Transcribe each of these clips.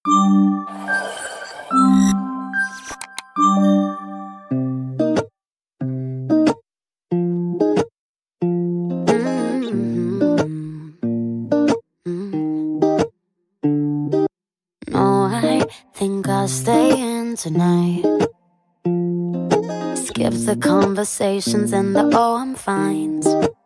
No, I think I'll stay in tonight. Skip the conversations and the oh, I'm fines.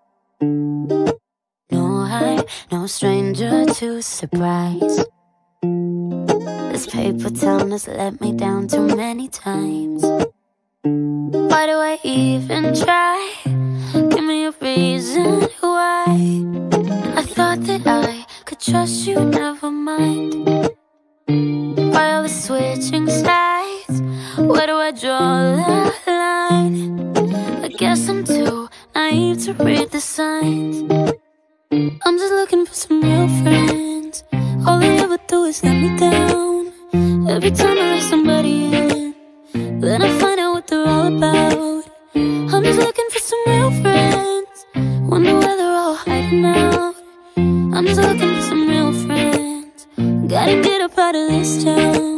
No, I'm no stranger to surprise. This paper town has let me down too many times. Why do I even try? Give me a reason why. I thought that I could trust you, never mind. Why all the switching sides? Where do I draw the line? I guess I'm too naive to read the signs. I'm just looking for some real friends. All they ever do is let me down. Every time I let somebody in, then I find out what they're all about. I'm just looking for some real friends. Wonder where they're all hiding out. I'm just looking for some real friends. Gotta get up out of this town.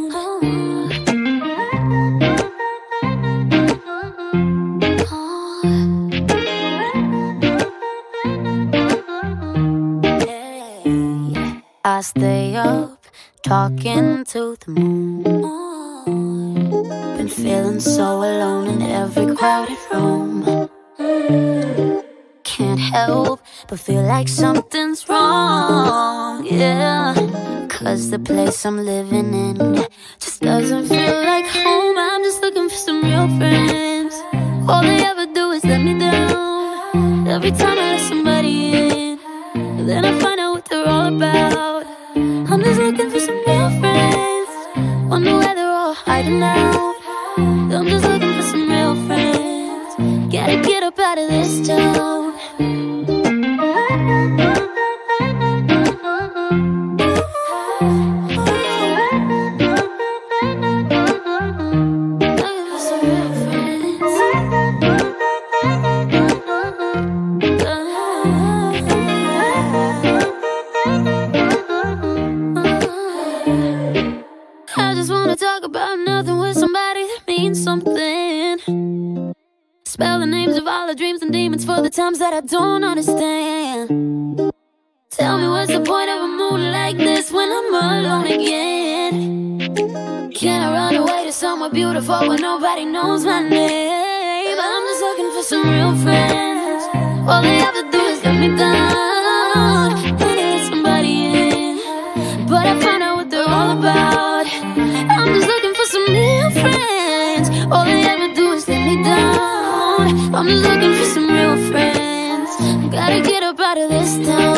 I stay up, talking to the moon. Been feeling so alone in every crowded room. Can't help but feel like something's wrong, yeah. Cause the place I'm living in just doesn't feel like home. I'm just looking for some real friends. All they ever do is let me down. Every time I let somebody in, then I find out what they're all about. I'm just looking for some real friends. Wonder where they're all hiding out. I'm just looking for some real friends. Gotta get up out of this town. I just wanna talk about nothing with somebody that means something. Spell the names of all the dreams and demons for the times that I don't understand. Tell me what's the point of a moon like this when I'm alone again? Can I run away to somewhere beautiful where nobody knows my name? But I'm just looking for some real friends. All they ever do is let me down. When I let somebody in, but I find out what they're all about. I'm just looking for some real friends. All they ever do is let me down. I'm just looking for some real friends. Gotta get up out of this town.